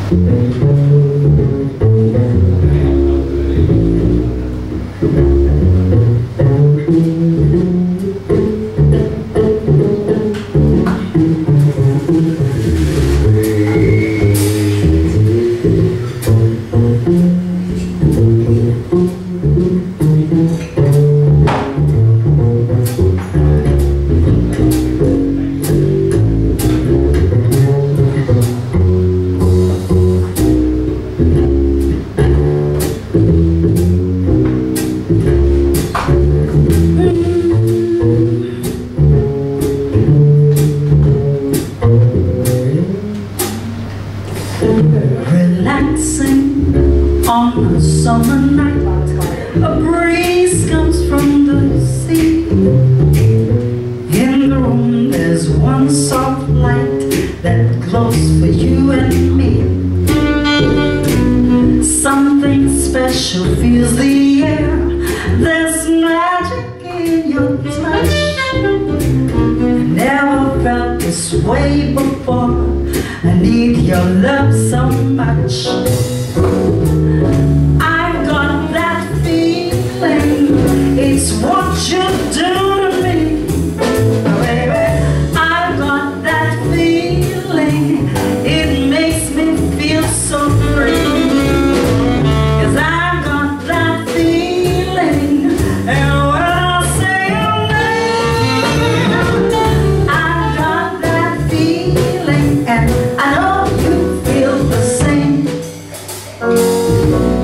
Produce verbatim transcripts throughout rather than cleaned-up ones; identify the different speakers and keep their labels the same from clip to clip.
Speaker 1: Relaxing on a summer night, a breeze comes from the sea. In the room there's one soft light that glows for you and me. Something special fills the air, there's magic in your touch. I never felt this way before, I need your love so much. I've got that feeling, it's what you do to me, baby. I've got that feeling, it makes me feel so free. 'Cause I've got that feeling, and when I say your name, I've got that feeling, and I know you feel the same.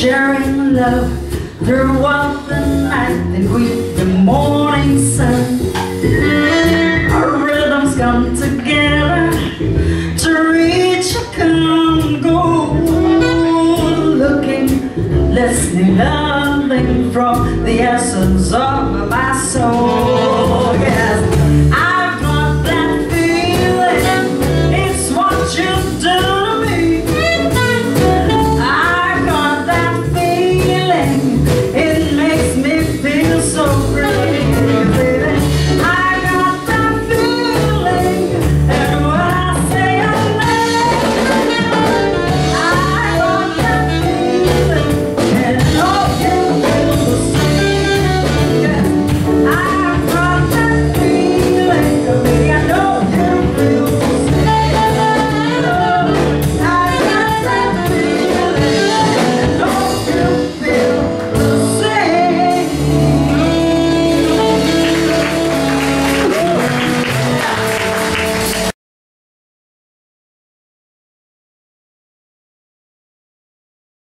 Speaker 1: sharing love throughout the night and with the morning sun. Our rhythms come together to reach a common goal. Looking, listening, loving from the essence of my soul. Yes, I